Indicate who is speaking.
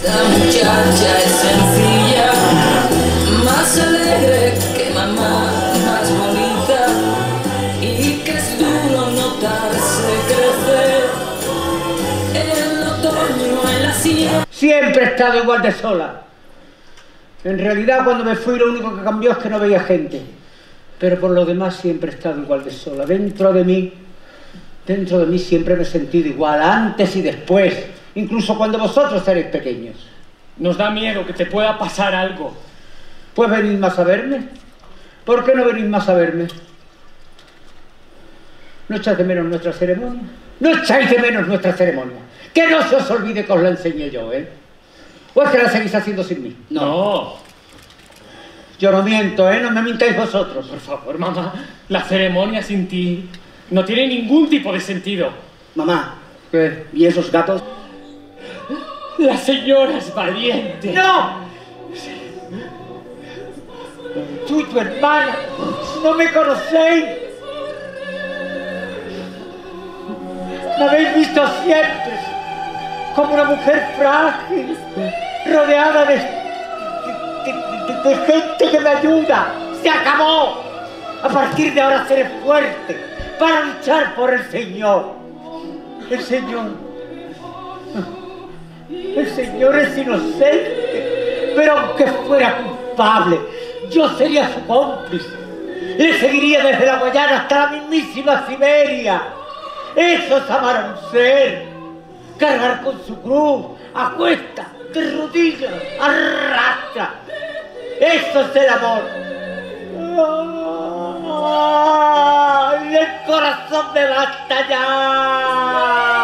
Speaker 1: Esta muchacha es sencilla, más alegre que mamá, más bonita, y que es duro notarse crecer en el otoño, en la sierra.
Speaker 2: Siempre he estado igual de sola. En realidad, cuando me fui, lo único que cambió es que no veía gente. Pero por lo demás siempre he estado igual de sola. Dentro de mí siempre me he sentido igual, antes y después, incluso cuando vosotros erais pequeños.
Speaker 3: Nos da miedo que te pueda pasar algo.
Speaker 2: Pues venid más a verme. ¿Por qué no venís más a verme? ¿No echáis de menos nuestra ceremonia? ¿No echáis de menos nuestra ceremonia? Que no se os olvide que os la enseñé yo, ¿eh? ¿O es que la seguís haciendo sin mí?
Speaker 3: No.
Speaker 2: Yo no miento, ¿eh? No me mintáis vosotros.
Speaker 3: Por favor, mamá. La ceremonia sin ti no tiene ningún tipo de sentido.
Speaker 4: Mamá,
Speaker 2: ¿Qué?
Speaker 4: ¿y esos gatos?
Speaker 3: La señora es valiente.
Speaker 2: ¡No! Tú y tu hermana no me conocéis. Me habéis visto siempre como una mujer frágil, rodeada de gente que me ayuda. ¡Se acabó! A partir de ahora seré fuerte para luchar por el Señor. El Señor es inocente, pero aunque fuera culpable, yo sería su cómplice. Le seguiría desde la Guayana hasta la mismísima Siberia. Eso es amar a un ser. Cargar con su cruz, a cuesta, de rodillas, arrastra. Eso es el amor. ¡Ay, el corazón me basta ya!